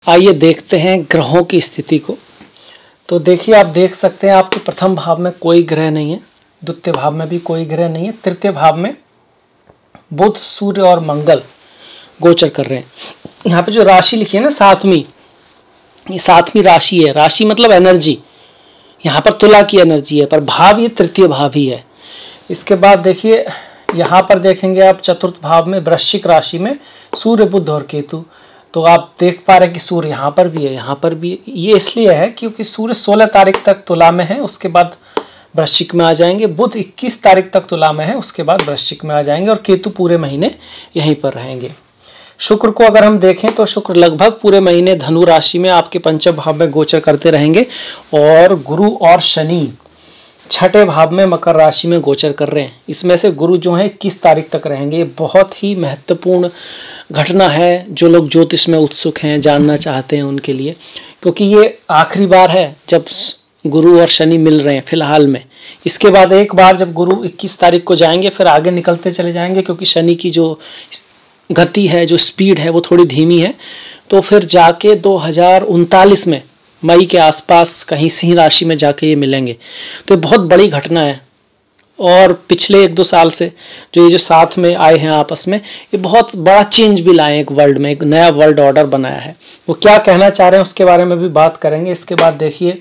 आइए देखते हैं ग्रहों की स्थिति को। तो देखिए, आप देख सकते हैं आपके प्रथम भाव में कोई ग्रह नहीं है, द्वितीय भाव में भी कोई ग्रह नहीं है, तृतीय भाव में बुध, सूर्य और मंगल गोचर कर रहे हैं। यहाँ पे जो राशि लिखी है ना सातवीं, ये सातवीं राशि है। राशि मतलब एनर्जी, यहाँ पर तुला की एनर्जी है, पर भाव ये तृतीय भाव ही है। इसके बाद देखिए यहाँ पर देखेंगे आप चतुर्थ भाव में वृश्चिक राशि में सूर्य, बुध और केतु। तो आप देख पा रहे हैं कि सूर्य यहाँ पर भी है, यहाँ पर भी। ये इसलिए है क्योंकि सूर्य 16 तारीख तक तुला में है, उसके बाद वृश्चिक में आ जाएंगे। बुध 21 तारीख तक तुला में है, उसके बाद वृश्चिक में आ जाएंगे, और केतु पूरे महीने यहीं पर रहेंगे। शुक्र को अगर हम देखें तो शुक्र लगभग पूरे महीने धनु राशि में आपके पंचम भाव में गोचर करते रहेंगे, और गुरु और शनि छठे भाव में मकर राशि में गोचर कर रहे हैं। इसमें से गुरु जो है 21 तारीख तक रहेंगे। ये बहुत ही महत्वपूर्ण घटना है, जो लोग ज्योतिष में उत्सुक हैं, जानना चाहते हैं उनके लिए, क्योंकि ये आखिरी बार है जब गुरु और शनि मिल रहे हैं फिलहाल में। इसके बाद एक बार जब गुरु 21 तारीख को जाएंगे, फिर आगे निकलते चले जाएंगे, क्योंकि शनि की जो गति है, जो स्पीड है, वो थोड़ी धीमी है। तो फिर जाके 2039 में मई के आसपास कहीं सिंह राशि में जाके ये मिलेंगे। तो ये बहुत बड़ी घटना है। और पिछले 1-2 साल से जो साथ में आए हैं आपस में, ये बहुत बड़ा चेंज भी लाए एक वर्ल्ड में, एक नया वर्ल्ड ऑर्डर बनाया है। वो क्या कहना चाह रहे हैं उसके बारे में भी बात करेंगे। इसके बाद देखिए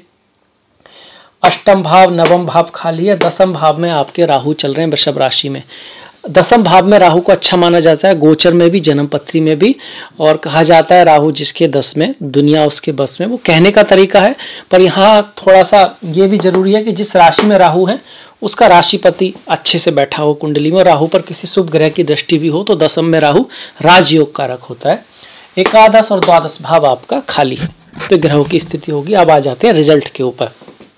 अष्टम भाव, नवम भाव खाली है। दसम भाव में आपके राहु चल रहे हैं वृषभ राशि में। दसम भाव में राहु को अच्छा माना जाता है, गोचर में भी, जन्म पत्री में भी। और कहा जाता है राहु जिसके 10 में, दुनिया उसके बस में। वो कहने का तरीका है, पर यहाँ थोड़ा सा ये भी जरूरी है कि जिस राशि में राहु है उसका राशिपति अच्छे से बैठा हो कुंडली में, और राहु पर किसी शुभ ग्रह की दृष्टि भी हो, तो दसम में राहु राजयोग कारक होता है। एकादश और द्वादश भाव आपका खाली है। तो ग्रहों की स्थिति होगी। अब आ जाते हैं रिजल्ट के ऊपर।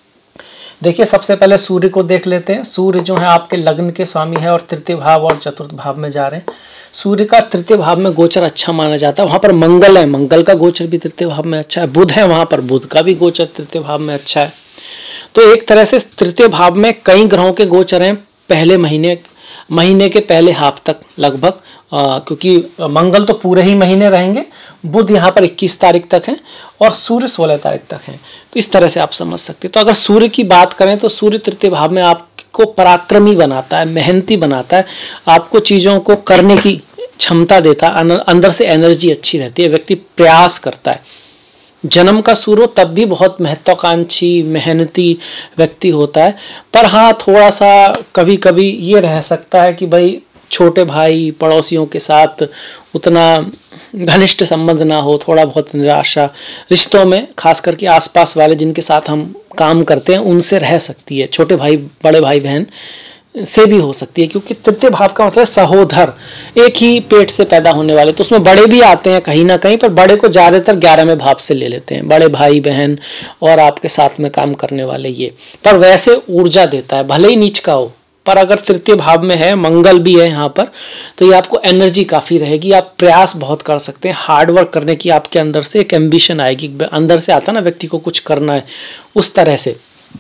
देखिए सबसे पहले सूर्य को देख लेते हैं। सूर्य जो है आपके लग्न के स्वामी है, और तृतीय भाव और चतुर्थ भाव में जा रहे हैं। सूर्य का तृतीय भाव में गोचर अच्छा माना जाता है। वहां पर मंगल है, मंगल का गोचर भी तृतीय भाव में अच्छा है। बुध है वहां पर, बुध का भी गोचर तृतीय भाव में अच्छा है। तो एक तरह से तृतीय भाव में कई ग्रहों के गोचर हैं पहले महीने के पहले हाफ तक लगभग, क्योंकि मंगल तो पूरे ही महीने रहेंगे। बुध यहाँ पर 21 तारीख तक है, और सूर्य 16 तारीख तक है। तो इस तरह से आप समझ सकते हैं। तो अगर सूर्य की बात करें तो सूर्य तृतीय भाव में आपको पराक्रमी बनाता है, मेहनती बनाता है, आपको चीज़ों को करने की क्षमता देता है, अंदर से एनर्जी अच्छी रहती है, व्यक्ति प्रयास करता है। जन्म का सूर्य तब भी बहुत महत्वाकांक्षी, मेहनती व्यक्ति होता है। पर हाँ, थोड़ा सा कभी कभी ये रह सकता है कि भाई छोटे भाई पड़ोसियों के साथ उतना घनिष्ठ संबंध ना हो, थोड़ा बहुत निराशा रिश्तों में, खास करके आसपास वाले जिनके साथ हम काम करते हैं उनसे रह सकती है। छोटे भाई, बड़े भाई बहन से भी हो सकती है, क्योंकि तृतीय भाव का मतलब सहोदर, एक ही पेट से पैदा होने वाले। तो उसमें बड़े भी आते हैं कहीं ना कहीं, पर बड़े को ज्यादातर 11वें भाव से ले लेते हैं, बड़े भाई बहन और आपके साथ में काम करने वाले ये। पर वैसे ऊर्जा देता है, भले ही नीच का हो, पर अगर तृतीय भाव में है, मंगल भी है यहाँ पर, तो ये आपको एनर्जी काफ़ी रहेगी। आप प्रयास बहुत कर सकते हैं, हार्ड वर्क करने की आपके अंदर से एक एम्बिशन आएगी, अंदर से आता ना व्यक्ति को कुछ करना है, उस तरह से।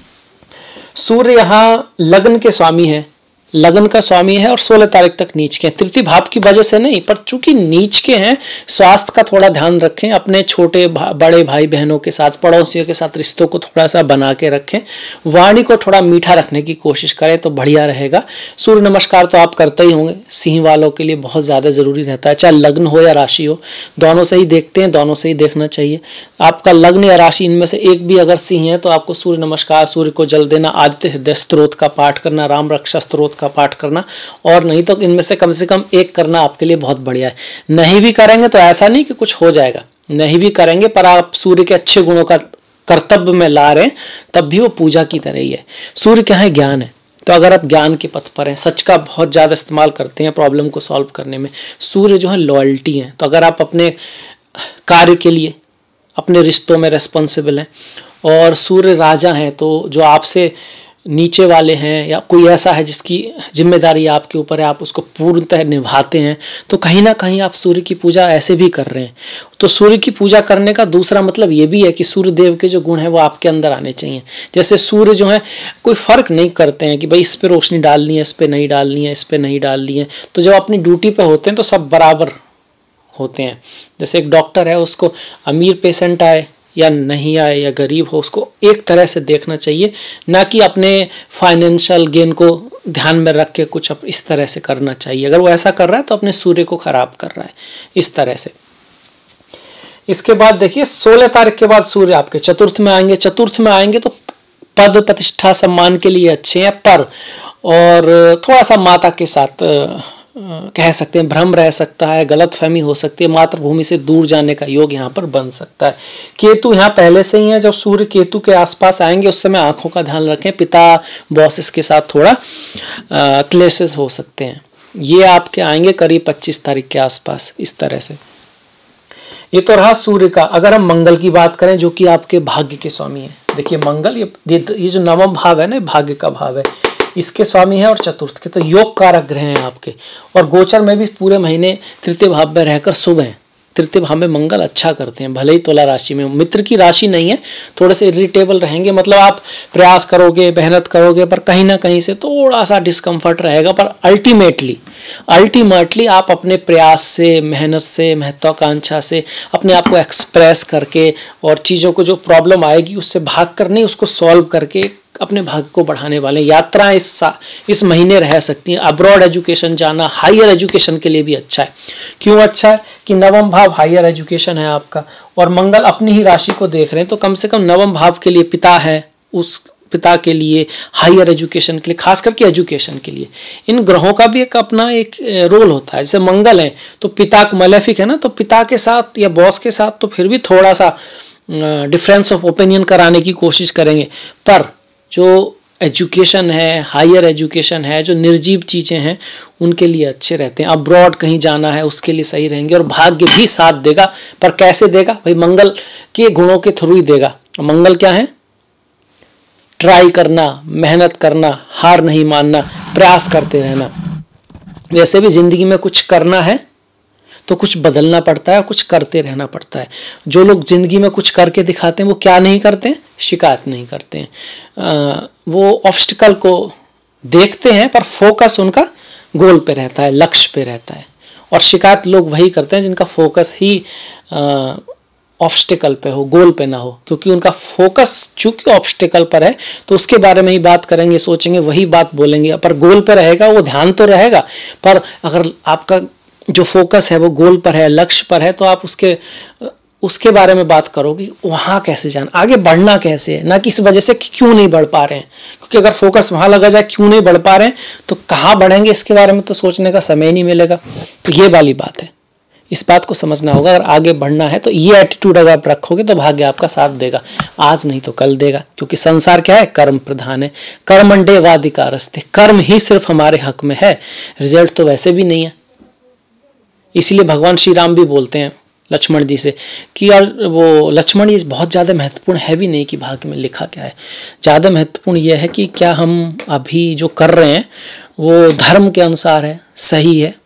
सूर्य यहाँ लग्न के स्वामी है, लग्न का स्वामी है, और 16 तारीख तक नीच के हैं। तृतीय भाव की वजह से नहीं, पर चूंकि नीच के हैं, स्वास्थ्य का थोड़ा ध्यान रखें। अपने छोटे बड़े भाई बहनों के साथ, पड़ोसियों के साथ रिश्तों को थोड़ा सा बना के रखें। वाणी को थोड़ा मीठा रखने की कोशिश करें तो बढ़िया रहेगा। सूर्य नमस्कार तो आप करते ही होंगे, सिंह वालों के लिए बहुत ज़्यादा ज़रूरी रहता है, चाहे लग्न हो या राशि हो, दोनों से ही देखते हैं, दोनों से ही देखना चाहिए। आपका लग्न या राशि इनमें से एक भी अगर सिंह है तो आपको सूर्य नमस्कार, सूर्य को जल देना, आदित्य हृदय स्तोत्र का पाठ करना, राम रक्षा स्तोत्र का पाठ करना, और नहीं तो इनमें से कम एक करना आपके लिए बहुत बढ़िया है। नहीं भी करेंगे तो ऐसा नहीं कि कुछ हो जाएगा, नहीं भी करेंगे, पर आप सूर्य के अच्छे गुणों का कर्तव्य में ला रहे हैं, तब भी वो पूजा की तरह ही है। सूर्य क्या है? ज्ञान है। तो अगर आप ज्ञान के पथ पर हैं, सच का बहुत ज़्यादा इस्तेमाल करते हैं प्रॉब्लम को सॉल्व करने में, सूर्य जो है लॉयल्टी है। तो अगर आप अपने कार्य के लिए, अपने रिश्तों में रेस्पॉन्सिबल हैं, और सूर्य राजा हैं, तो जो आपसे नीचे वाले हैं या कोई ऐसा है जिसकी जिम्मेदारी आपके ऊपर है, आप उसको पूर्णतः निभाते हैं, तो कहीं ना कहीं आप सूर्य की पूजा ऐसे भी कर रहे हैं। तो सूर्य की पूजा करने का दूसरा मतलब ये भी है कि सूर्य देव के जो गुण हैं वो आपके अंदर आने चाहिए। जैसे सूर्य जो है कोई फर्क नहीं करते हैं कि भाई इस पे रोशनी डालनी है, इस पे नहीं डालनी है, इस पे नहीं डालनी है। तो जब अपनी ड्यूटी पे होते हैं तो सब बराबर होते हैं। जैसे एक डॉक्टर है, उसको अमीर पेशेंट आए या नहीं आए या गरीब हो, उसको एक तरह से देखना चाहिए, ना कि अपने फाइनेंशियल गेन को ध्यान में रख के कुछ इस तरह से करना चाहिए। अगर वो ऐसा कर रहा है तो अपने सूर्य को खराब कर रहा है इस तरह से। इसके बाद देखिए 16 तारीख के बाद सूर्य आपके चतुर्थ में आएंगे। चतुर्थ में आएंगे तो पद प्रतिष्ठा सम्मान के लिए अच्छे हैं, पर और थोड़ा सा माता के साथ कह सकते हैं भ्रम रह सकता है, गलतफहमी हो सकती है, मातृभूमि से दूर जाने का योग यहाँ पर बन सकता है। केतु यहाँ पहले से ही है, जब सूर्य केतु के आसपास आएंगे उस समय आंखों का ध्यान रखें, पिता बॉसेस के साथ थोड़ा क्लेशेस हो सकते हैं। ये आपके आएंगे करीब 25 तारीख के आसपास इस तरह से। ये तो रहा सूर्य का। अगर हम मंगल की बात करें जो कि आपके भाग्य के स्वामी है, देखिए मंगल ये जो नवम भाव है ना, भाग्य का भाव है, इसके स्वामी है और चतुर्थ के, तो योग कारक ग्रह हैं आपके। और गोचर में भी पूरे महीने तृतीय भाव में रहकर शुभ हैं। तृतीय भाव में मंगल अच्छा करते हैं, भले ही तुला राशि में, मित्र की राशि नहीं है, थोड़े से इरिटेबल रहेंगे, मतलब आप प्रयास करोगे, मेहनत करोगे, पर कहीं ना कहीं से थोड़ा सा डिस्कम्फर्ट रहेगा, पर अल्टीमेटली आप अपने प्रयास से, मेहनत से, महत्वाकांक्षा से अपने आप को एक्सप्रेस करके और चीज़ों को जो प्रॉब्लम आएगी उससे भाग कर नहीं, उसको सॉल्व करके अपने भाग्य को बढ़ाने वाले। यात्राएं इस महीने रह सकती हैं। अब्रॉड एजुकेशन जाना, हायर एजुकेशन के लिए भी अच्छा है। क्यों अच्छा है कि नवम भाव हायर एजुकेशन है आपका, और मंगल अपनी ही राशि को देख रहे हैं, तो कम से कम नवम भाव के लिए पिता है, उस पिता के लिए हायर एजुकेशन के लिए, खास करके एजुकेशन के लिए इन ग्रहों का भी एक अपना एक रोल होता है। जैसे मंगल है तो पिता मैलेफिक है ना, तो पिता के साथ या बॉस के साथ तो फिर भी थोड़ा सा डिफरेंस ऑफ ओपिनियन कराने की कोशिश करेंगे, पर जो एजुकेशन है, हायर एजुकेशन है, जो निर्जीव चीज़ें हैं उनके लिए अच्छे रहते हैं। अब्रॉड कहीं जाना है उसके लिए सही रहेंगे, और भाग्य भी साथ देगा। पर कैसे देगा भाई? मंगल के गुणों के थ्रू ही देगा। मंगल क्या है? ट्राई करना, मेहनत करना, हार नहीं मानना, प्रयास करते रहना। वैसे भी जिंदगी में कुछ करना है तो कुछ बदलना पड़ता है, कुछ करते रहना पड़ता है। जो लोग जिंदगी में कुछ करके दिखाते हैं वो क्या नहीं करते हैं? शिकायत नहीं करते हैं। वो ऑब्स्टिकल को देखते हैं पर फोकस उनका गोल पे रहता है, लक्ष्य पे रहता है। और शिकायत लोग वही करते हैं जिनका फोकस ही ऑब्स्टिकल पे हो, गोल पे ना हो, क्योंकि उनका फोकस चूंकि ऑब्स्टिकल पर है तो उसके बारे में ही बात करेंगे, सोचेंगे, वही बात बोलेंगे। पर गोल पे रहेगा, वो ध्यान तो रहेगा, पर अगर आपका जो फोकस है वो गोल पर है, लक्ष्य पर है, तो आप उसके बारे में बात करोगे, वहाँ कैसे जाना, आगे बढ़ना कैसे है, ना कि इस वजह से कि क्यों नहीं बढ़ पा रहे हैं। क्योंकि अगर फोकस वहाँ लगा जाए क्यों नहीं बढ़ पा रहे हैं तो कहाँ बढ़ेंगे इसके बारे में तो सोचने का समय नहीं मिलेगा। तो ये वाली बात है, इस बात को समझना होगा। अगर आगे बढ़ना है तो ये एटीट्यूड अगर आप रखोगे तो भाग्य आपका साथ देगा, आज नहीं तो कल देगा। क्योंकि संसार क्या है? कर्म प्रधान है। कर्मण्डे वाधिकारस्ते, कर्म ही सिर्फ हमारे हक में है, रिजल्ट तो वैसे भी नहीं है। इसीलिए भगवान श्री राम भी बोलते हैं लक्ष्मण जी से कि यार वो लक्ष्मण, ये बहुत ज़्यादा महत्वपूर्ण है भी नहीं कि भाग्य में लिखा क्या है। ज़्यादा महत्वपूर्ण यह है कि क्या हम अभी जो कर रहे हैं वो धर्म के अनुसार है, सही है।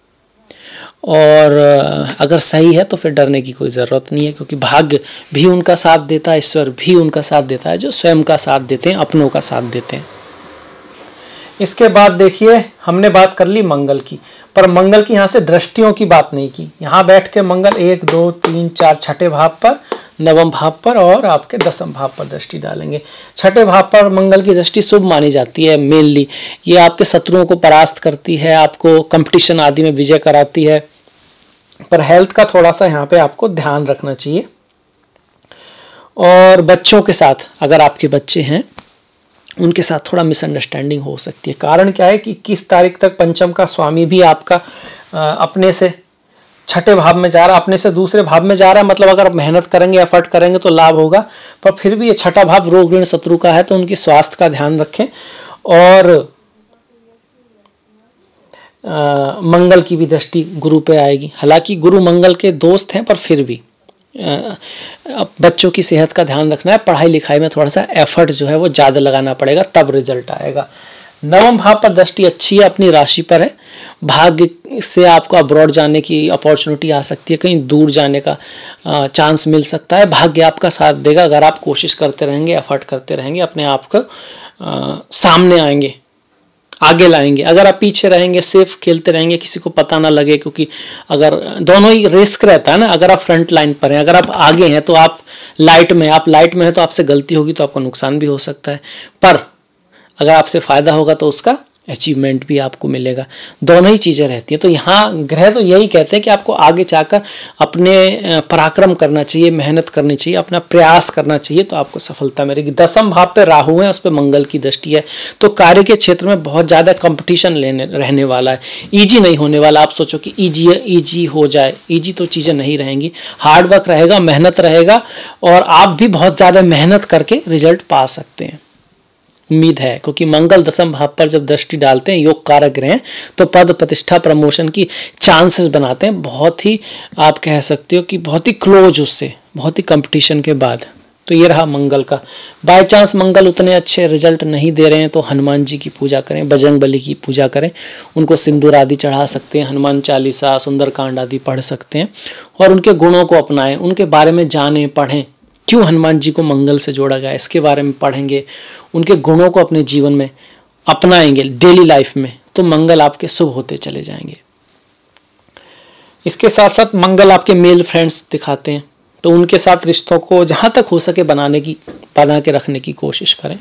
और अगर सही है तो फिर डरने की कोई ज़रूरत नहीं है, क्योंकि भाग्य भी उनका साथ देता है, ईश्वर भी उनका साथ देता है जो स्वयं का साथ देते हैं, अपनों का साथ देते हैं। इसके बाद देखिए हमने बात कर ली मंगल की, पर मंगल की यहाँ से दृष्टियों की बात नहीं की। यहाँ बैठ के मंगल 1, 2, 3, 4 छठे भाव पर, नवम भाव पर और आपके दसम भाव पर दृष्टि डालेंगे। छठे भाव पर मंगल की दृष्टि शुभ मानी जाती है मेनली। ये आपके शत्रुओं को परास्त करती है, आपको कंपटीशन आदि में विजय कराती है। पर हेल्थ का थोड़ा सा यहाँ पे आपको ध्यान रखना चाहिए। और बच्चों के साथ, अगर आपके बच्चे हैं उनके साथ थोड़ा मिसअंडरस्टैंडिंग हो सकती है। कारण क्या है कि 21 तारीख तक पंचम का स्वामी भी आपका अपने से छठे भाव में जा रहा, अपने से दूसरे भाव में जा रहा है। मतलब अगर आप मेहनत करेंगे, एफर्ट करेंगे तो लाभ होगा, पर फिर भी ये छठा भाव रोग ऋण शत्रु का है, तो उनकी स्वास्थ्य का ध्यान रखें। और मंगल की भी दृष्टि गुरु पे आएगी। हालांकि गुरु मंगल के दोस्त हैं, पर फिर भी बच्चों की सेहत का ध्यान रखना है। पढ़ाई लिखाई में थोड़ा सा एफर्ट जो है वो ज़्यादा लगाना पड़ेगा, तब रिजल्ट आएगा। नवम भाव पर दृष्टि अच्छी है, अपनी राशि पर है। भाग्य से आपको अब्रॉड जाने की अपॉर्चुनिटी आ सकती है, कहीं दूर जाने का चांस मिल सकता है। भाग्य आपका साथ देगा अगर आप कोशिश करते रहेंगे, एफर्ट करते रहेंगे, अपने आप को सामने आएंगे, आगे लाएंगे। अगर आप पीछे रहेंगे, सेफ खेलते रहेंगे, किसी को पता ना लगे, क्योंकि अगर दोनों ही रिस्क रहता है ना। अगर आप फ्रंट लाइन पर हैं, अगर आप आगे हैं तो आप लाइट में हैं तो आपसे गलती होगी तो आपका नुकसान भी हो सकता है, पर अगर आपसे फायदा होगा तो उसका अचीवमेंट भी आपको मिलेगा। दोनों ही चीज़ें रहती हैं। तो यहाँ ग्रह तो यही कहते हैं कि आपको आगे जाकर अपने पराक्रम करना चाहिए, मेहनत करनी चाहिए, अपना प्रयास करना चाहिए, तो आपको सफलता मिलेगी। 10वें भाव पे राहु है, उस पर मंगल की दृष्टि है, तो कार्य के क्षेत्र में बहुत ज़्यादा कंपटीशन रहने वाला है। ईजी नहीं होने वाला। आप सोचो कि ईजी हो जाए, ईजी तो चीज़ें नहीं रहेंगी। हार्डवर्क रहेगा, मेहनत रहेगा, और आप भी बहुत ज़्यादा मेहनत करके रिजल्ट पा सकते हैं, उम्मीद है। क्योंकि मंगल 10वें भाव पर जब दृष्टि डालते हैं, योग कारक ग्रह, तो पद प्रतिष्ठा प्रमोशन की चांसेस बनाते हैं, बहुत ही आप कह सकते हो कि बहुत ही क्लोज, उससे बहुत ही कंपटीशन के बाद। तो ये रहा मंगल का। बाय चांस मंगल उतने अच्छे रिजल्ट नहीं दे रहे हैं तो हनुमान जी की पूजा करें, बजरंग बली की पूजा करें, उनको सिंदूर आदि चढ़ा सकते हैं, हनुमान चालीसा, सुंदरकांड आदि पढ़ सकते हैं, और उनके गुणों को अपनाएं, उनके बारे में जानें, पढ़ें। क्यों हनुमान जी को मंगल से जोड़ा गया, इसके बारे में पढ़ेंगे, उनके गुणों को अपने जीवन में अपनाएंगे डेली लाइफ में, तो मंगल आपके शुभ होते चले जाएंगे। इसके साथ साथ मंगल आपके मेल फ्रेंड्स दिखाते हैं, तो उनके साथ रिश्तों को जहां तक हो सके बना के रखने की कोशिश करें।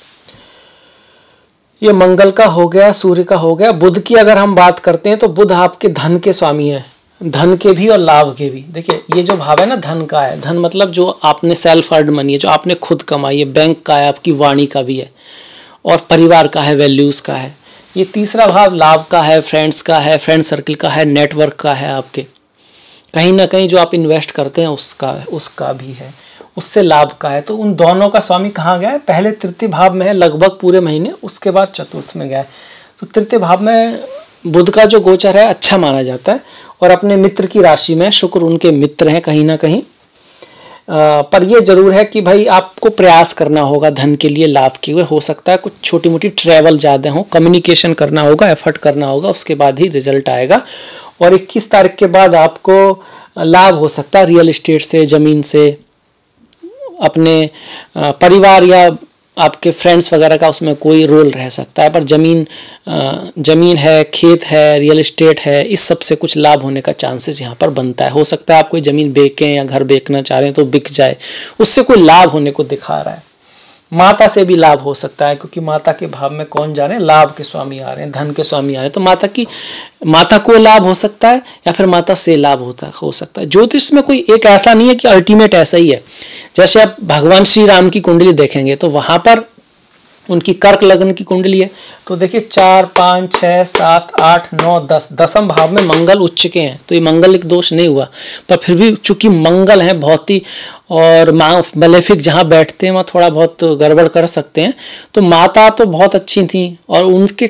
ये मंगल का हो गया, सूर्य का हो गया। बुध की अगर हम बात करते हैं तो बुध आपके धन के स्वामी है, धन के भी और लाभ के भी। देखिए ये जो भाव है ना, धन का है, धन मतलब जो आपने सेल्फ अर्न मनी है, जो आपने खुद कमाई है, बैंक का है, आपकी वाणी का भी है, और परिवार का है, वैल्यूज का है। ये तीसरा भाव लाभ का है, फ्रेंड्स का है, फ्रेंड सर्कल का है, नेटवर्क का है, आपके कहीं ना कहीं जो आप इन्वेस्ट करते हैं उसका भी है, उससे लाभ का है। तो उन दोनों का स्वामी कहाँ गया है, पहले तृतीय भाव में है लगभग पूरे महीने, उसके बाद चतुर्थ में गया है। तो तृतीय भाव में बुध का जो गोचर है अच्छा माना जाता है, और अपने मित्र की राशि में शुक्र उनके मित्र हैं कहीं ना कहीं। पर यह जरूर है कि भाई आपको प्रयास करना होगा धन के लिए, लाभ के लिए। हो सकता है कुछ छोटी मोटी ट्रैवल ज़्यादा हो, कम्युनिकेशन करना होगा, एफर्ट करना होगा, उसके बाद ही रिजल्ट आएगा। और 21 तारीख के बाद आपको लाभ हो सकता है रियल एस्टेट से, ज़मीन से, अपने परिवार या आपके फ्रेंड्स वगैरह का उसमें कोई रोल रह सकता है। पर ज़मीन है, खेत है, रियल एस्टेट है, इस सब से कुछ लाभ होने का चांसेस यहाँ पर बनता है। हो सकता है आप कोई ज़मीन बेचें या घर बेचना चाह रहे हैं तो बिक जाए, उससे कोई लाभ होने को दिखा रहा है। माता से भी लाभ हो सकता है, क्योंकि माता के भाव में कौन जा रहे हैं, लाभ के स्वामी आ रहे हैं, धन के स्वामी आ रहे हैं। तो माता को लाभ हो सकता है, या फिर माता से लाभ हो सकता है। ज्योतिष में कोई एक ऐसा नहीं है कि अल्टीमेट ऐसा ही है। जैसे आप भगवान श्री राम की कुंडली देखेंगे तो वहां पर उनकी कर्क लग्न की कुंडली है, तो देखिए 4, 5, 6, 7, 8, 9, 10, 10वें भाव में मंगल उच्च के हैं, तो ये मंगल एक दोष नहीं हुआ। पर फिर भी चूंकि मंगल है बहुत ही, और मेलेफिक जहाँ बैठते हैं वहाँ थोड़ा बहुत गड़बड़ कर सकते हैं। तो माता तो बहुत अच्छी थी, और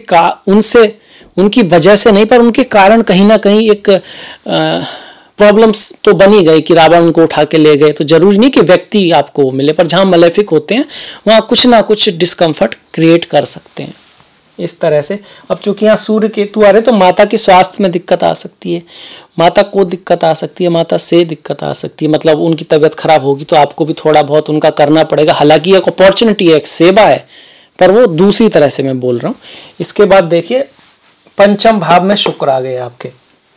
उनकी वजह से नहीं, पर उनके कारण कहीं ना कहीं एक प्रॉब्लम्स तो बनी गई कि रावण उनको उठा के ले गए। तो जरूरी नहीं कि व्यक्ति आपको मिले, पर जहाँ मेलेफिक होते हैं वहाँ कुछ ना कुछ डिस्कम्फर्ट क्रिएट कर सकते हैं, इस तरह से। अब चूंकि यहाँ सूर्य केतु आ रहे, तो माता की स्वास्थ्य में दिक्कत आ सकती है, माता को दिक्कत आ सकती है, माता से दिक्कत आ सकती है। मतलब उनकी तबीयत खराब होगी तो आपको भी थोड़ा बहुत उनका करना पड़ेगा। हालांकि एक अपॉर्चुनिटी है, एक सेवा है, पर वो दूसरी तरह से मैं बोल रहा हूँ। इसके बाद देखिए 5वें भाव में शुक्र आ गए आपके।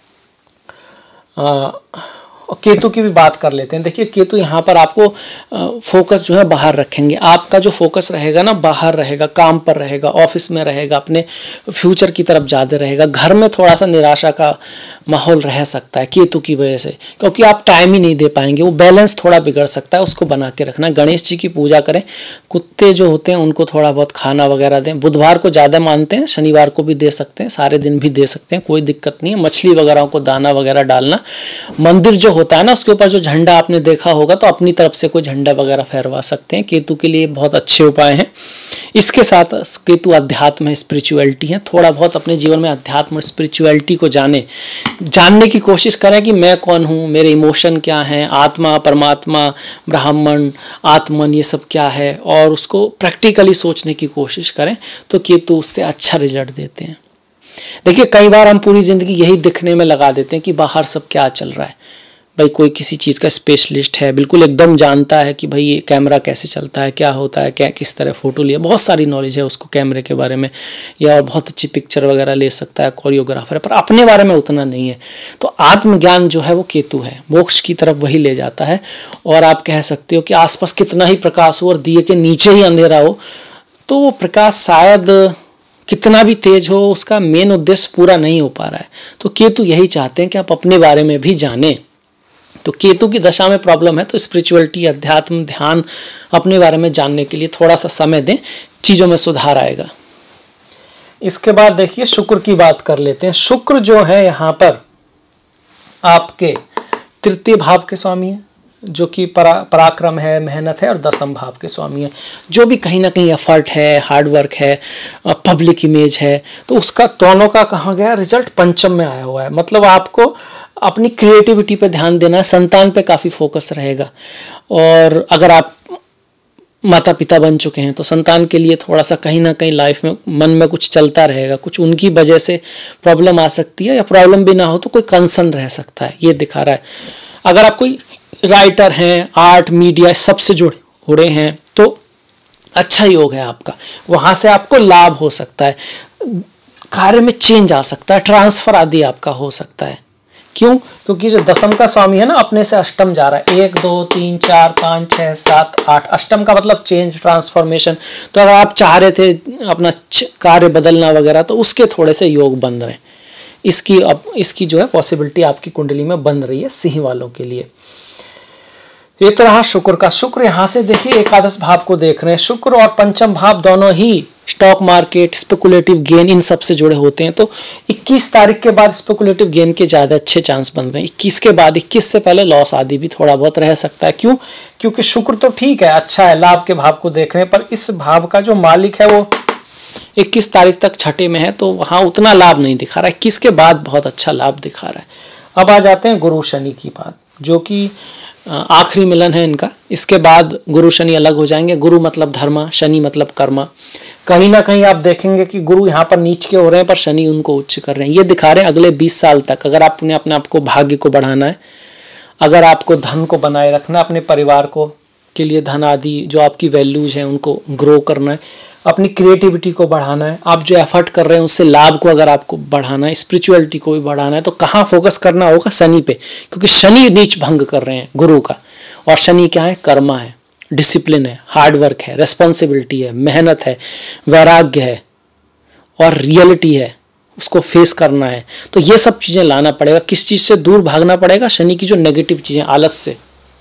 केतु की भी बात कर लेते हैं। देखिए केतु यहाँ पर आपको फोकस जो है बाहर रखेंगे। आपका जो फोकस रहेगा ना बाहर रहेगा, काम पर रहेगा, ऑफिस में रहेगा, अपने फ्यूचर की तरफ ज़्यादा रहेगा। घर में थोड़ा सा निराशा का माहौल रह सकता है केतु की वजह से, क्योंकि आप टाइम ही नहीं दे पाएंगे। वो बैलेंस थोड़ा बिगड़ सकता है, उसको बना के रखना। गणेश जी की पूजा करें, कुत्ते जो होते हैं उनको थोड़ा बहुत खाना वगैरह दें। बुधवार को ज़्यादा मानते हैं, शनिवार को भी दे सकते हैं, सारे दिन भी दे सकते हैं, कोई दिक्कत नहीं है। मछली वगैरह को दाना वगैरह डालना। मंदिर जो होता है ना उसके ऊपर जो झंडा आपने देखा होगा, तो अपनी तरफ से कोई झंडा वगैरह फहरवा सकते हैं। केतु के लिए बहुत अच्छे उपाय हैं। इसके साथ केतु अध्यात्म है, स्पिरिचुअलिटी है। थोड़ा बहुत अपने जीवन में अध्यात्म और स्पिरिचुअलिटी को जानने की कोशिश करें कि मैं कौन हूँ, मेरे इमोशन क्या हैं, आत्मा, परमात्मा, ब्राह्मण, आत्मन, ये सब क्या है, और उसको प्रैक्टिकली सोचने की कोशिश करें, तो केतु उससे अच्छा रिजल्ट देते हैं। देखिए कई बार हम पूरी जिंदगी यही दिखने में लगा देते हैं कि बाहर सब क्या चल रहा है, भाई कोई किसी चीज़ का स्पेशलिस्ट है, बिल्कुल एकदम जानता है कि भाई ये कैमरा कैसे चलता है, क्या होता है, क्या किस तरह फ़ोटो लिया, बहुत सारी नॉलेज है उसको कैमरे के बारे में, या और बहुत अच्छी पिक्चर वगैरह ले सकता है, कोरियोग्राफर है, पर अपने बारे में उतना नहीं है। तो आत्मज्ञान जो है वो केतु है, मोक्ष की तरफ वही ले जाता है। और आप कह सकते हो कि आसपास कितना ही प्रकाश हो और दिए के नीचे ही अंधेरा हो, तो वो प्रकाश शायद कितना भी तेज हो, उसका मेन उद्देश्य पूरा नहीं हो पा रहा है। तो केतु यही चाहते हैं कि आप अपने बारे में भी जानें। तो केतु की दशा में प्रॉब्लम है, तो स्पिरिचुअलिटी, अध्यात्म, ध्यान, अपने बारे में जानने के लिए थोड़ा सा समय दें, चीज़ों में सुधार आएगा। इसके बाद देखिए शुक्र की बात कर लेते हैं। शुक्र जो है यहाँ पर आपके तृतीय भाव के स्वामी है, जो कि पराक्रम है, मेहनत है, और दसम भाव के स्वामी है। जो भी कहीं ना कहीं एफर्ट है, हार्डवर्क है, पब्लिक इमेज है, तो उसका दोनों का कहा गया रिजल्ट पंचम में आया हुआ है। मतलब आपको अपनी क्रिएटिविटी पे ध्यान देना है, संतान पे काफ़ी फोकस रहेगा। और अगर आप माता पिता बन चुके हैं तो संतान के लिए थोड़ा सा कहीं ना कहीं लाइफ में मन में कुछ चलता रहेगा, कुछ उनकी वजह से प्रॉब्लम आ सकती है, या प्रॉब्लम भी ना हो तो कोई कंसर्न रह सकता है, ये दिखा रहा है। अगर आप कोई राइटर हैं, आर्ट, मीडिया सबसे जुड़े हैं तो अच्छा योग है आपका, वहाँ से आपको लाभ हो सकता है, कार्य में चेंज आ सकता है, ट्रांसफर आदि आपका हो सकता है। क्यों? क्योंकि जो दसम का स्वामी है ना, अपने से अष्टम जा रहा है, 1 2 3 4 5 6 7 8, अष्टम का मतलब चेंज, ट्रांसफॉर्मेशन। तो अगर आप चाह रहे थे अपना कार्य बदलना वगैरह, तो उसके थोड़े से योग बन रहे हैं। इसकी जो है पॉसिबिलिटी आपकी कुंडली में बन रही है सिंह वालों के लिए। ये तो रहा शुक्र का। शुक्र यहाँ से देखिए एकादश भाव को देख रहे हैं। शुक्र और पंचम भाव दोनों ही स्टॉक मार्केट, स्पेकुलेटिव गेन, इन सब से जुड़े होते हैं। तो 21 तारीख के बाद स्पेकुलेटिव गेन के ज़्यादा अच्छे चांस बन रहे हैं। 21 के बाद, 21 से पहले लॉस आदि भी थोड़ा बहुत रह सकता है। क्यों? क्योंकि शुक्र तो ठीक है, अच्छा है, लाभ के भाव को देख रहे हैं, पर इस भाव का जो मालिक है वो 21 तारीख तक छठे में है, तो वहाँ उतना लाभ नहीं दिखा रहा है। 21 के बाद बहुत अच्छा लाभ दिखा रहा है। अब आ जाते हैं गुरु शनि की बात, जो कि आखिरी मिलन है इनका। इसके बाद गुरु शनि अलग हो जाएंगे। गुरु मतलब धर्मा, शनि मतलब कर्मा। कहीं ना कहीं आप देखेंगे कि गुरु यहाँ पर नीच के हो रहे हैं, पर शनि उनको उच्च कर रहे हैं। ये दिखा रहे हैं अगले 20 साल तक अगर आपने अपने आप को, भाग्य को बढ़ाना है, अगर आपको धन को बनाए रखना, अपने परिवार को के लिए धन आदि जो आपकी वैल्यूज हैं उनको ग्रो करना है, अपनी क्रिएटिविटी को बढ़ाना है, आप जो एफर्ट कर रहे हैं उससे लाभ को अगर आपको बढ़ाना है, स्पिरिचुअलिटी को भी बढ़ाना है, तो कहाँ फोकस करना होगा? शनि पे। क्योंकि शनि नीच भंग कर रहे हैं गुरु का। और शनि क्या है? कर्मा है, डिसिप्लिन है, हार्डवर्क है, रेस्पॉन्सिबिलिटी है, मेहनत है, वैराग्य है और रियलिटी है, उसको फेस करना है। तो ये सब चीज़ें लाना पड़ेगा। किस चीज़ से दूर भागना पड़ेगा? शनि की जो नेगेटिव चीज़ें, आलस से,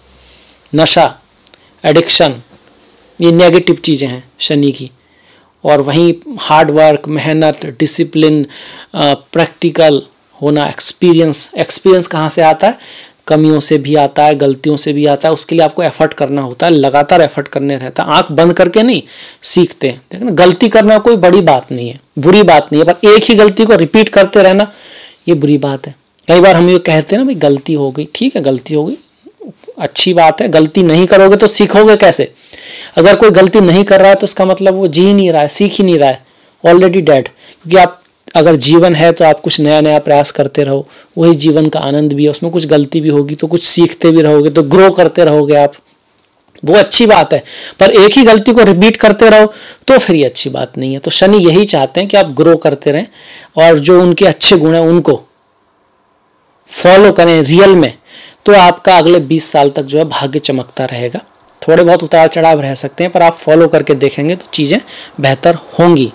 नशा, एडिक्शन, ये नेगेटिव चीज़ें हैं शनि की। और वहीं हार्डवर्क, मेहनत, डिसिप्लिन, प्रैक्टिकल होना, एक्सपीरियंस कहाँ से आता है? कमियों से भी आता है, गलतियों से भी आता है। उसके लिए आपको एफर्ट करना होता है, लगातार एफर्ट करने रहता है। आंख बंद करके नहीं सीखते हैं। देखो ना, गलती करना कोई बड़ी बात नहीं है, बुरी बात नहीं है, पर एक ही गलती को रिपीट करते रहना ये बुरी बात है। कई बार हम ये कहते हैं ना, भाई गलती हो गई, ठीक है गलती हो गई, अच्छी बात है। गलती नहीं करोगे तो सीखोगे कैसे? अगर कोई गलती नहीं कर रहा है तो उसका मतलब वो जी नहीं रहा है, सीख ही नहीं रहा है, ऑलरेडी डेड। क्योंकि आप अगर जीवन है तो आप कुछ नया नया प्रयास करते रहो, वही जीवन का आनंद भी है। उसमें कुछ गलती भी होगी तो कुछ सीखते भी रहोगे, तो ग्रो करते रहोगे आप, वो अच्छी बात है। पर एक ही गलती को रिपीट करते रहो तो फिर ये अच्छी बात नहीं है। तो शनि यही चाहते हैं कि आप ग्रो करते रहें और जो उनके अच्छे गुण हैं उनको फॉलो करें रियल में, तो आपका अगले 20 साल तक जो है भाग्य चमकता रहेगा। थोड़े बहुत उतार चढ़ाव रह सकते हैं, पर आप फॉलो करके देखेंगे तो चीज़ें बेहतर होंगी।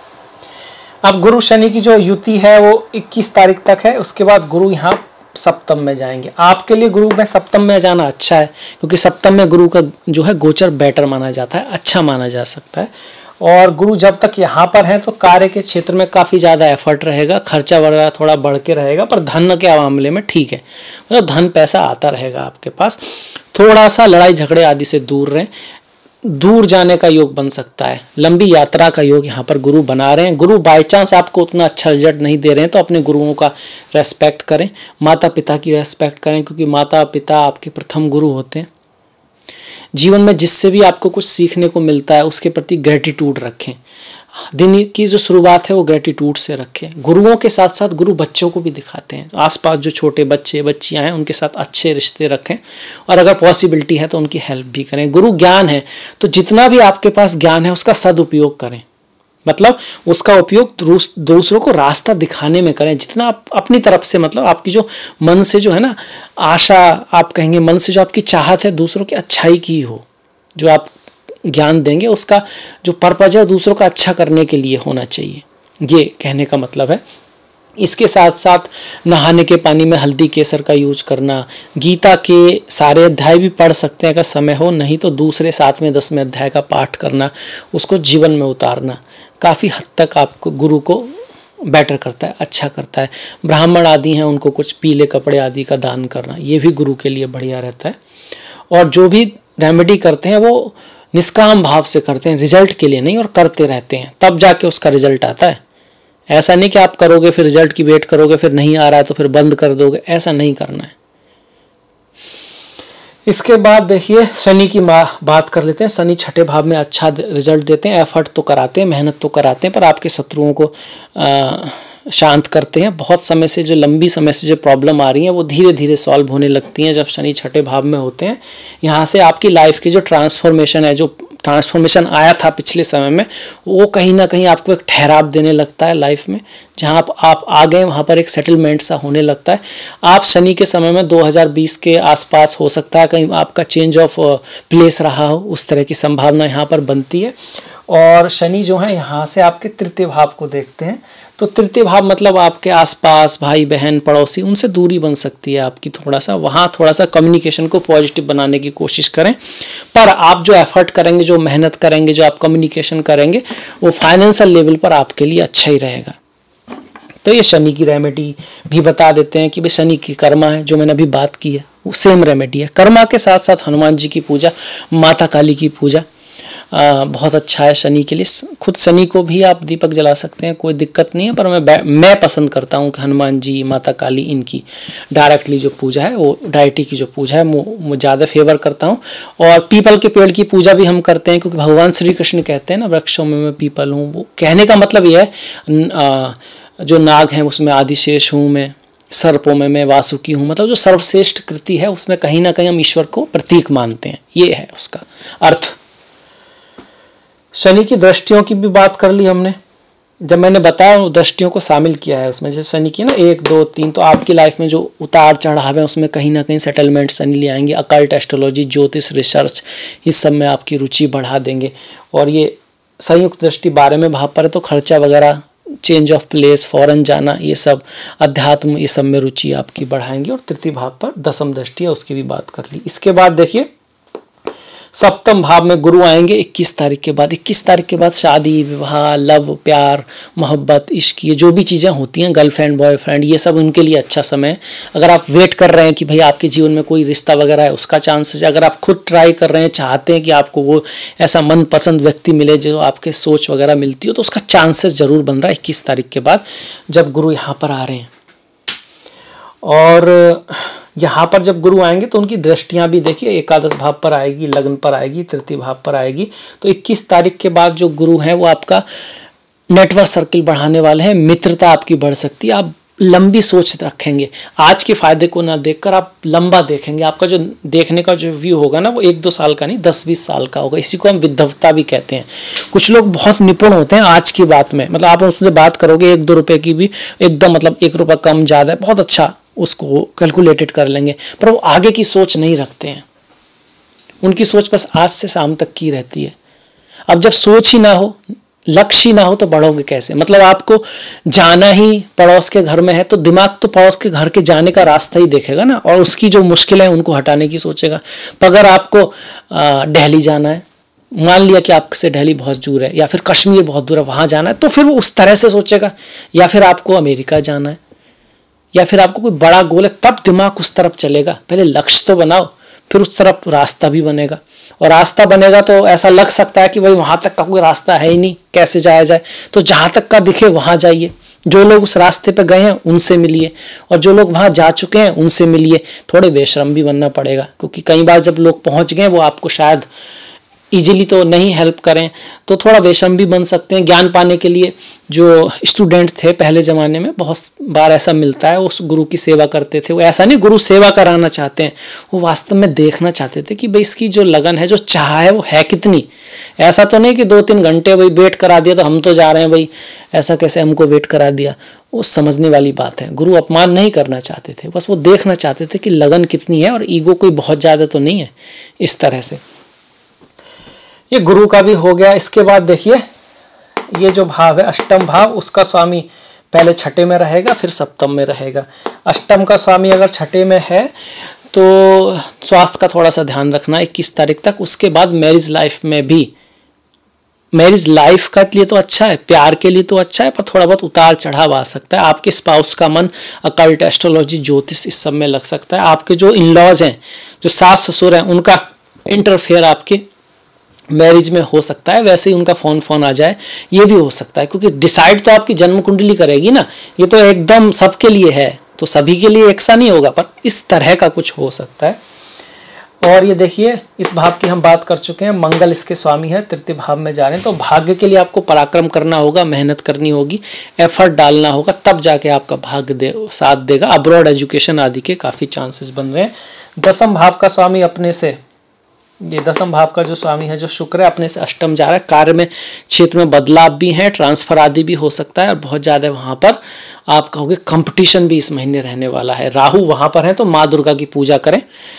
अब गुरु शनि की जो युति है वो 21 तारीख तक है। उसके बाद गुरु यहाँ सप्तम में जाएंगे। आपके लिए गुरु में सप्तम में जाना अच्छा है, क्योंकि सप्तम में गुरु का जो है गोचर बेटर माना जाता है, अच्छा माना जा सकता है। और गुरु जब तक यहाँ पर है तो कार्य के क्षेत्र में काफ़ी ज़्यादा एफर्ट रहेगा, खर्चा वगैरह थोड़ा बढ़ के रहेगा, पर धन के मामले में ठीक है, मतलब धन पैसा आता रहेगा आपके पास। थोड़ा सा लड़ाई झगड़े आदि से दूर रहें, दूर जाने का योग बन सकता है, लंबी यात्रा का योग यहाँ पर गुरु बना रहे हैं। गुरु बाई चांस आपको उतना अच्छा रिजल्ट नहीं दे रहे हैं तो अपने गुरुओं का रेस्पेक्ट करें, माता पिता की रेस्पेक्ट करें, क्योंकि माता पिता आपके प्रथम गुरु होते हैं। जीवन में जिससे भी आपको कुछ सीखने को मिलता है उसके प्रति ग्रेटिट्यूड रखें। दिन की जो शुरुआत है वो ग्रेटिट्यूड से रखें। गुरुओं के साथ साथ गुरु बच्चों को भी दिखाते हैं, आसपास जो छोटे बच्चे बच्चियां हैं उनके साथ अच्छे रिश्ते रखें, और अगर पॉसिबिलिटी है तो उनकी हेल्प भी करें। गुरु ज्ञान है तो जितना भी आपके पास ज्ञान है उसका सदुपयोग करें, मतलब उसका उपयोग दूसरों को रास्ता दिखाने में करें जितना आप अपनी तरफ से, मतलब आपकी जो मन से जो है ना आशा, आप कहेंगे मन से जो आपकी चाहत है दूसरों की अच्छाई की हो, जो आप ज्ञान देंगे उसका जो पर्पज है दूसरों का अच्छा करने के लिए होना चाहिए, ये कहने का मतलब है। इसके साथ साथ नहाने के पानी में हल्दी केसर का यूज करना, गीता के सारे अध्याय भी पढ़ सकते हैं अगर समय हो, नहीं तो दूसरे 7वें 10वें अध्याय का पाठ करना, उसको जीवन में उतारना काफ़ी हद तक आपको गुरु को बेटर करता है, अच्छा करता है। ब्राह्मण आदि हैं उनको कुछ पीले कपड़े आदि का दान करना, ये भी गुरु के लिए बढ़िया रहता है। और जो भी रेमेडी करते हैं वो निष्काम भाव से करते हैं, रिजल्ट के लिए नहीं, और करते रहते हैं तब जाके उसका रिजल्ट आता है। ऐसा नहीं कि आप करोगे फिर रिजल्ट की वेट करोगे, फिर नहीं आ रहा है तो फिर बंद कर दोगे, ऐसा नहीं करना है। इसके बाद देखिए शनि की बात कर लेते हैं। शनि छठे भाव में अच्छा रिजल्ट देते हैं, एफर्ट तो कराते हैं, मेहनत तो कराते हैं, पर आपके शत्रुओं को शांत करते हैं। बहुत समय से जो लंबी समय से जो प्रॉब्लम आ रही है वो धीरे धीरे सॉल्व होने लगती हैं जब शनि छठे भाव में होते हैं। यहाँ से आपकी लाइफ की जो ट्रांसफॉर्मेशन है, जो ट्रांसफॉर्मेशन आया था पिछले समय में, वो कहीं ना कहीं आपको एक ठहराव देने लगता है लाइफ में। जहाँ आप आ गए वहाँ पर एक सेटलमेंट सा होने लगता है। आप शनि के समय में 2020 के आसपास हो सकता है कहीं आपका चेंज ऑफ प्लेस रहा हो, उस तरह की संभावना यहाँ पर बनती है। और शनि जो है यहाँ से आपके तृतीय भाव को देखते हैं, तो तृतीय भाव मतलब आपके आसपास भाई बहन पड़ोसी, उनसे दूरी बन सकती है आपकी थोड़ा सा। वहाँ थोड़ा सा कम्युनिकेशन को पॉजिटिव बनाने की कोशिश करें, पर आप जो एफर्ट करेंगे, जो मेहनत करेंगे, जो आप कम्युनिकेशन करेंगे, वो फाइनेंशियल लेवल पर आपके लिए अच्छा ही रहेगा। तो ये शनि की रेमेडी भी बता देते हैं कि भाई शनि की कर्मा है, जो मैंने अभी बात की है वो सेम रेमेडी है। कर्मा के साथ साथ हनुमान जी की पूजा, माता काली की पूजा बहुत अच्छा है शनि के लिए। खुद शनि को भी आप दीपक जला सकते हैं, कोई दिक्कत नहीं है, पर मैं पसंद करता हूँ कि हनुमान जी, माता काली, इनकी डायरेक्टली जो पूजा है, वो डायटी की जो पूजा है वो ज़्यादा फेवर करता हूँ। और पीपल के पेड़ की पूजा भी हम करते हैं, क्योंकि भगवान श्री कृष्ण कहते हैं ना, वृक्षों में मैं पीपल हूँ। वो कहने का मतलब ये है जो नाग हैं उसमें आदिशेष हूँ मैं, सर्पों में मैं वासुकी हूँ, मतलब जो सर्वश्रेष्ठ कृति है उसमें कहीं ना कहीं हम ईश्वर को प्रतीक मानते हैं, ये है उसका अर्थ। शनि की दृष्टियों की भी बात कर ली हमने, जब मैंने बताया दृष्टियों को शामिल किया है उसमें, जैसे शनि की ना 1 2 3, तो आपकी लाइफ में जो उतार चढ़ाव है उसमें कहीं ना कहीं सेटलमेंट शनि ले आएंगे। अकल्ट, एस्ट्रोलॉजी, ज्योतिष, रिसर्च, इस सब में आपकी रुचि बढ़ा देंगे। और ये संयुक्त दृष्टि 12वें भाव पर है, तो खर्चा वगैरह, चेंज ऑफ प्लेस, फॉरेन जाना, ये सब अध्यात्म, ये सब में रुचि आपकी बढ़ाएंगे। और तृतीय भाव पर दशम दृष्टि है, उसकी भी बात कर ली। इसके बाद देखिए सप्तम भाव में गुरु आएंगे 21 तारीख के बाद। 21 तारीख के बाद शादी, विवाह, लव, प्यार, मोहब्बत, इश्क, ये जो भी चीज़ें होती हैं, गर्लफ्रेंड बॉयफ्रेंड, ये सब उनके लिए अच्छा समय है। अगर आप वेट कर रहे हैं कि भाई आपके जीवन में कोई रिश्ता वगैरह है, उसका चांसेस है। अगर आप खुद ट्राई कर रहे हैं, चाहते हैं कि आपको वो ऐसा मनपसंद व्यक्ति मिले जो आपके सोच वगैरह मिलती हो, तो उसका चांसेस जरूर बन रहा है 21 तारीख के बाद, जब गुरु यहाँ पर आ रहे हैं। और यहाँ पर जब गुरु आएंगे तो उनकी दृष्टियां भी देखिए, एकादश भाव पर आएगी, लग्न पर आएगी, तृतीय भाव पर आएगी। तो 21 तारीख के बाद जो गुरु हैं वो आपका नेटवर्क सर्किल बढ़ाने वाले हैं, मित्रता आपकी बढ़ सकती है, आप लंबी सोच रखेंगे। आज के फायदे को ना देखकर आप लंबा देखेंगे। आपका जो देखने का जो व्यू होगा ना, वो 1 2 साल का नहीं, 10-20 साल का होगा। इसी को हम विद्वत्ता भी कहते हैं। कुछ लोग बहुत निपुण होते हैं आज की बात में, मतलब आप उससे बात करोगे 1 2 रुपए की भी एकदम, मतलब 1 रुपया कम ज़्यादा बहुत अच्छा उसको कैलकुलेटेड कर लेंगे, पर वो आगे की सोच नहीं रखते हैं। उनकी सोच बस आज से शाम तक की रहती है। अब जब सोच ही ना हो, लक्ष्य ही ना हो, तो बढ़ोगे कैसे? मतलब आपको जाना ही पड़ोस के घर में है, तो दिमाग तो पड़ोस के घर के जाने का रास्ता ही देखेगा ना, और उसकी जो मुश्किलें हैं उनको हटाने की सोचेगा। पर अगर आपको दिल्ली जाना है, मान लिया कि आपसे दिल्ली बहुत दूर है, या फिर कश्मीर बहुत दूर है, वहाँ जाना है, तो फिर वो उस तरह से सोचेगा। या फिर आपको अमेरिका जाना है, या फिर आपको कोई बड़ा गोल है, तब दिमाग उस तरफ चलेगा। पहले लक्ष्य तो बनाओ, फिर उस तरफ रास्ता भी बनेगा। और रास्ता बनेगा तो ऐसा लग सकता है कि भाई वहां तक का कोई रास्ता है ही नहीं, कैसे जाया जाए? तो जहां तक का दिखे वहां जाइए। जो लोग उस रास्ते पे गए हैं उनसे मिलिए, और जो लोग वहां जा चुके हैं उनसे मिलिए। थोड़े बेशर्म भी बनना पड़ेगा, क्योंकि कई बार जब लोग पहुंच गए वो आपको शायद इजीली तो नहीं हेल्प करें तो थोड़ा बेशर्म भी बन सकते हैं। ज्ञान पाने के लिए जो स्टूडेंट थे पहले ज़माने में बहुत बार ऐसा मिलता है, उस गुरु की सेवा करते थे। वो ऐसा नहीं गुरु सेवा कराना चाहते हैं, वो वास्तव में देखना चाहते थे कि भाई इसकी जो लगन है, जो चाह है, वो है कितनी। ऐसा तो नहीं कि 2-3 घंटे भाई वेट करा दिया तो हम तो जा रहे हैं भाई, ऐसा कैसे हमको वेट करा दिया। वो समझने वाली बात है। गुरु अपमान नहीं करना चाहते थे, बस वो देखना चाहते थे कि लगन कितनी है और ईगो कोई बहुत ज़्यादा तो नहीं है। इस तरह से ये गुरु का भी हो गया। इसके बाद देखिए ये जो भाव है अष्टम भाव, उसका स्वामी पहले छठे में रहेगा फिर सप्तम में रहेगा। अष्टम का स्वामी अगर छठे में है तो स्वास्थ्य का थोड़ा सा ध्यान रखना 21 तारीख तक। उसके बाद मैरिज लाइफ में भी, मैरिज लाइफ का लिए तो अच्छा है, प्यार के लिए तो अच्छा है, पर थोड़ा बहुत उतार चढ़ाव आ सकता है। आपके स्पाउस का मन अकल्ट, एस्ट्रोलॉजी, ज्योतिष इस सब में लग सकता है। आपके जो इन लॉज हैं, जो सास ससुर हैं, उनका इंटरफेयर आपके मैरिज में हो सकता है। वैसे ही उनका फोन आ जाए, ये भी हो सकता है, क्योंकि डिसाइड तो आपकी जन्म कुंडली करेगी ना। ये तो एकदम सबके लिए है, तो सभी के लिए एक सा नहीं होगा, पर इस तरह का कुछ हो सकता है। और ये देखिए इस भाव की हम बात कर चुके हैं, मंगल इसके स्वामी है, तृतीय भाव में जा रहे हैं। तो भाग्य के लिए आपको पराक्रम करना होगा, मेहनत करनी होगी, एफर्ट डालना होगा, तब जाके आपका भाग्य साथ देगा। अब्रॉड एजुकेशन आदि के काफ़ी चांसेस बन रहे हैं। दसम भाव का स्वामी अपने से, ये दसम भाव का जो स्वामी है जो शुक्र है, अपने से अष्टम जा रहा है। कार्य में क्षेत्र में बदलाव भी है, ट्रांसफर आदि भी हो सकता है, और बहुत ज़्यादा वहाँ पर आप कहोगे कंपटीशन भी इस महीने रहने वाला है। राहु वहाँ पर है, तो माँ दुर्गा की पूजा करें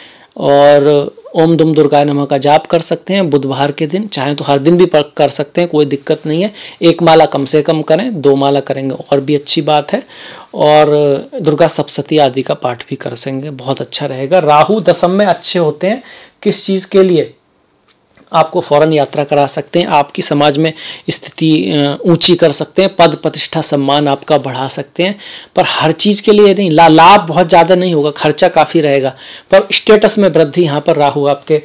और ओम दुम दुर्गाय नमः का जाप कर सकते हैं बुधवार के दिन। चाहे तो हर दिन भी कर सकते हैं, कोई दिक्कत नहीं है। 1 माला कम से कम करें, 2 माला करेंगे और भी अच्छी बात है। और दुर्गा सप्तशती आदि का पाठ भी कर सकेंगे, बहुत अच्छा रहेगा। राहु दशम में अच्छे होते हैं किस चीज़ के लिए? आपको फौरन यात्रा करा सकते हैं, आपकी समाज में स्थिति ऊंची कर सकते हैं, पद प्रतिष्ठा सम्मान आपका बढ़ा सकते हैं, पर हर चीज़ के लिए नहीं। लाभ बहुत ज़्यादा नहीं होगा, खर्चा काफ़ी रहेगा, पर स्टेटस में वृद्धि यहाँ पर राहु आपके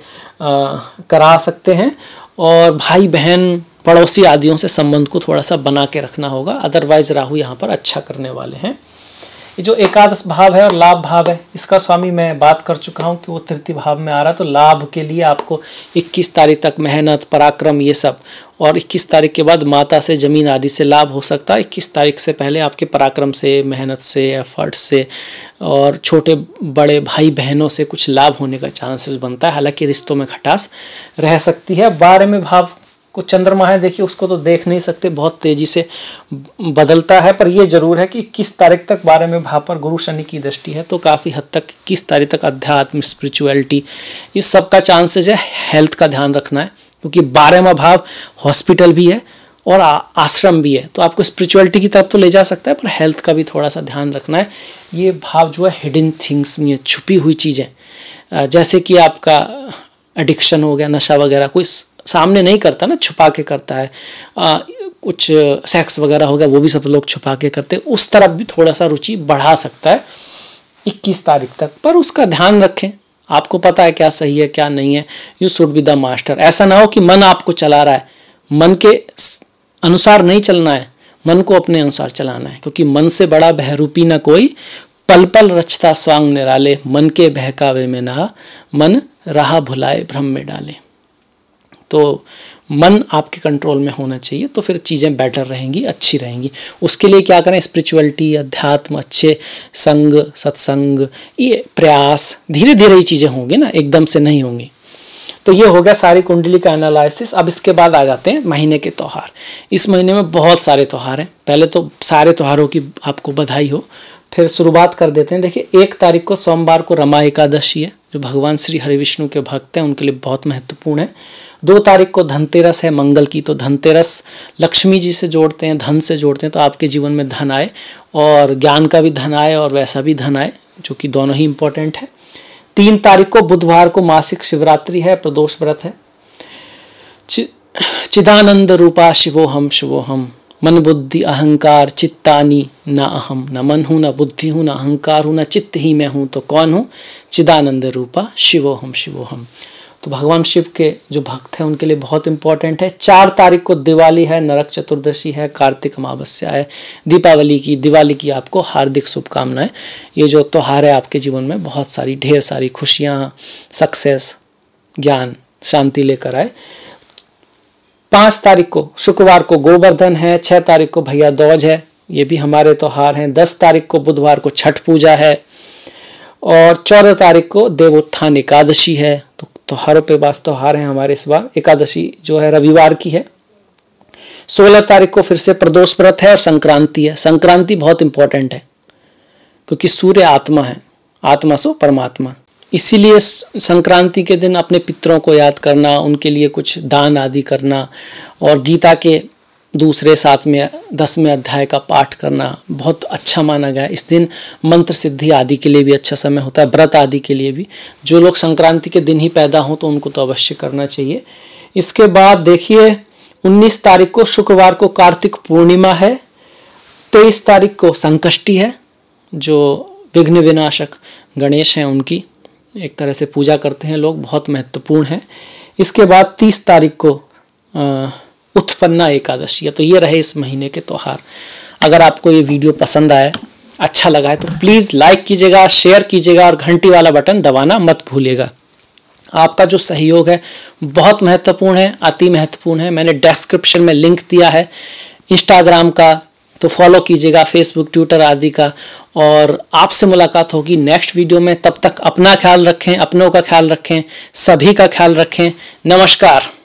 करा सकते हैं। और भाई बहन पड़ोसी आदियों से संबंध को थोड़ा सा बना के रखना होगा, अदरवाइज राहु यहाँ पर अच्छा करने वाले हैं। ये जो एकादश भाव है और लाभ भाव है, इसका स्वामी मैं बात कर चुका हूँ कि वो तृतीय भाव में आ रहा है। तो लाभ के लिए आपको 21 तारीख तक मेहनत पराक्रम ये सब, और 21 तारीख के बाद माता से जमीन आदि से लाभ हो सकता है। 21 तारीख से पहले आपके पराक्रम से, मेहनत से, एफर्ट से और छोटे बड़े भाई बहनों से कुछ लाभ होने का चांसेस बनता है। हालांकि रिश्तों में खटास रह सकती है। 12वें भाव को चंद्रमा है, देखिए उसको तो देख नहीं सकते, बहुत तेजी से बदलता है, पर ये जरूर है कि 21 तारीख तक 12वें भाव पर गुरु शनि की दृष्टि है, तो काफ़ी हद तक 21 तारीख तक अध्यात्म, स्पिरिचुअलिटी, इस सब का चांसेस है। हेल्थ का ध्यान रखना है, क्योंकि 12वां भाव हॉस्पिटल भी है और आश्रम भी है, तो आपको स्पिरिचुअलिटी की तरफ तो ले जा सकता है, पर हेल्थ का भी थोड़ा सा ध्यान रखना है। ये भाव जो है हिडन थिंग्स में, छुपी हुई चीज़ें, जैसे कि आपका एडिक्शन हो गया, नशा वगैरह, कोई सामने नहीं करता ना, छुपा के करता है। कुछ सेक्स वगैरह हो गया, वो भी सब लोग छुपा के करते हैं, उस तरफ भी थोड़ा सा रुचि बढ़ा सकता है 21 तारीख तक, पर उसका ध्यान रखें। आपको पता है क्या सही है क्या नहीं है, you should be the master. ऐसा ना हो कि मन आपको चला रहा है, मन के अनुसार नहीं चलना है, मन को अपने अनुसार चलाना है, क्योंकि मन से बड़ा बहरूपी न कोई, पल पल रचता स्वांग निराले, मन के बहकावे में नहा, मन राह भुलाए भ्रम में डाले। तो मन आपके कंट्रोल में होना चाहिए, तो फिर चीज़ें बेटर रहेंगी, अच्छी रहेंगी। उसके लिए क्या करें? स्पिरिचुअलिटी, अध्यात्म, अच्छे संग, सत्संग, ये प्रयास, धीरे धीरे ये चीज़ें होंगी ना, एकदम से नहीं होंगी। तो ये हो गया सारी कुंडली का एनालिसिस। अब इसके बाद आ जाते हैं महीने के त्यौहार। इस महीने में बहुत सारे त्यौहार हैं। पहले तो सारे त्यौहारों की आपको बधाई हो, फिर शुरुआत कर देते हैं। देखिए 1 तारीख को सोमवार को रमा एकादशी है, जो भगवान श्री हरि विष्णु के भक्त हैं उनके लिए बहुत महत्वपूर्ण है। 2 तारीख को धनतेरस है मंगल की, तो धनतेरस लक्ष्मी जी से जोड़ते हैं, धन से जोड़ते हैं, तो आपके जीवन में धन आए, और ज्ञान का भी धन आए और वैसा भी धन आए, जो कि दोनों ही इंपॉर्टेंट है। 3 तारीख को बुधवार को मासिक शिवरात्रि है, प्रदोष व्रत है। चिदानंद रूपा शिवोहम शिवोहम, मन बुद्धि अहंकार चित्तानी न अहम, न मन हूँ न बुद्धि हूँ न अहंकार हूँ न चित्त ही मैं हूँ, तो कौन हूँ? चिदानंद रूपा शिवोहम शिवोहम। तो भगवान शिव के जो भक्त हैं उनके लिए बहुत इंपॉर्टेंट है। 4 तारीख को दिवाली है, नरक चतुर्दशी है, कार्तिक अमावस्या है, दीपावली की, दिवाली की आपको हार्दिक शुभकामनाएं। ये जो त्यौहार है आपके जीवन में बहुत सारी, ढेर सारी खुशियाँ, सक्सेस, ज्ञान, शांति लेकर आए। 5 तारीख को शुक्रवार को गोवर्धन है, 6 तारीख को भैया दूज है, ये भी हमारे त्योहार हैं। 10 तारीख को बुधवार को छठ पूजा है और 14 तारीख को देवोत्थान एकादशी है। तो त्योहारों पे बस त्योहार हैं हमारे इस बार। एकादशी जो है रविवार की है। 16 तारीख को फिर से प्रदोष व्रत है और संक्रांति है। संक्रांति बहुत इंपॉर्टेंट है क्योंकि सूर्य आत्मा है, आत्मा सो परमात्मा, इसीलिए संक्रांति के दिन अपने पितरों को याद करना, उनके लिए कुछ दान आदि करना और गीता के दूसरे 7वें 10वें अध्याय का पाठ करना बहुत अच्छा माना गया है। इस दिन मंत्र सिद्धि आदि के लिए भी अच्छा समय होता है, व्रत आदि के लिए भी। जो लोग संक्रांति के दिन ही पैदा हों तो उनको तो अवश्य करना चाहिए। इसके बाद देखिए 19 तारीख को शुक्रवार को कार्तिक पूर्णिमा है। 23 तारीख को संकष्टी है, जो विघ्न विनाशक गणेश हैं उनकी एक तरह से पूजा करते हैं लोग, बहुत महत्वपूर्ण है। इसके बाद 30 तारीख को उत्पन्ना एकादशी है। तो ये रहे इस महीने के त्योहार। अगर आपको ये वीडियो पसंद आए, अच्छा लगा है तो प्लीज़ लाइक कीजिएगा, शेयर कीजिएगा और घंटी वाला बटन दबाना मत भूलिएगा। आपका जो सहयोग है बहुत महत्वपूर्ण है, अति महत्वपूर्ण है। मैंने डिस्क्रिप्शन में लिंक दिया है इंस्टाग्राम का, तो फॉलो कीजिएगा, फेसबुक ट्विटर आदि का। और आपसे मुलाकात होगी नेक्स्ट वीडियो में। तब तक अपना ख्याल रखें, अपनों का ख्याल रखें, सभी का ख्याल रखें। नमस्कार।